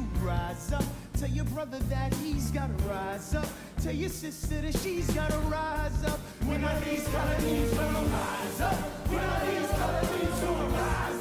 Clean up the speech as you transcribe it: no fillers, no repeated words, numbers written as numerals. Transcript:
rise up. Tell your brother that he's gotta rise up. Tell your sister that she's gotta rise up. When are these colonies gonna rise up? When are these colonies gonna rise up?